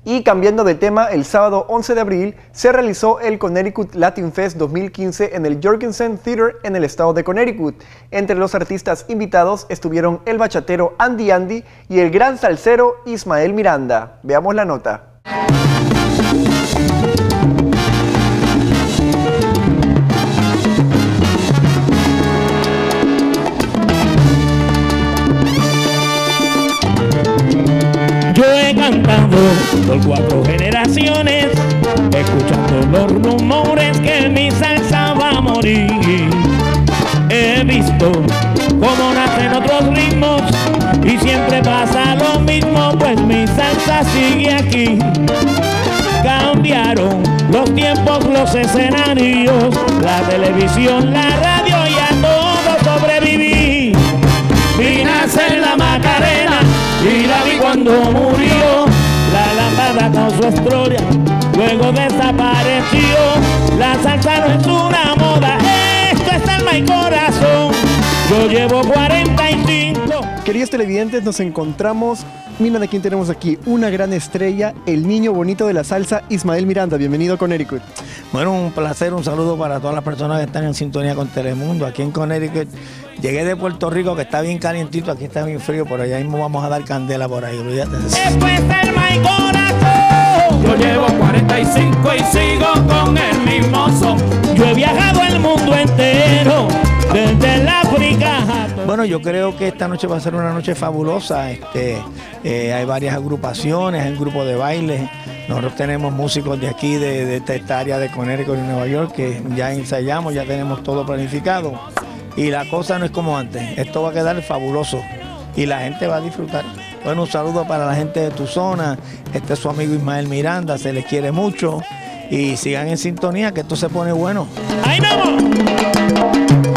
Y cambiando de tema, el sábado 11 de abril se realizó el Connecticut Latin Fest 2015 en el Jorgensen Theater en el estado de Connecticut. Entre los artistas invitados estuvieron el bachatero Andy Andy y el gran salsero Ismael Miranda. Veamos la nota. Yo he cantado por 4 generaciones, escuchando los rumores que mi salsa va a morir. He visto cómo nacen otros ritmos y siempre pasa lo mismo, pues mi salsa sigue aquí. Cambiaron los tiempos, los escenarios, la televisión, la radio y a todo sobreviví. Vi nacer la Macarena y la vi cuando murió. La lámpara causó historia, luego desapareció. La salsa no es una moda, esto es alma y corazón. Yo llevo 45. Queridos televidentes, nos encontramos. Miren a quién tenemos aquí, una gran estrella, el niño bonito de la salsa, Ismael Miranda. Bienvenido a Connecticut. Bueno, un placer, un saludo para todas las personas que están en sintonía con Telemundo, aquí en Connecticut. Llegué de Puerto Rico, que está bien calientito, aquí está bien frío, por allá mismo vamos a dar candela por ahí, olvídate de eso. Esto es alma y corazón. Yo llevo 45 y sigo con el mismo son. Yo he viajado el mundo entero, desde el África. Bueno, yo creo que esta noche va a ser una noche fabulosa. Hay varias agrupaciones, hay un grupo de baile. Nosotros tenemos músicos de aquí, de esta área de Connecticut y Nueva York, que ya ensayamos, ya tenemos todo planificado. Y la cosa no es como antes. Esto va a quedar fabuloso y la gente va a disfrutar. Bueno, un saludo para la gente de tu zona. Este es su amigo Ismael Miranda, se les quiere mucho. Y sigan en sintonía, que esto se pone bueno. ¡Ahí vamos!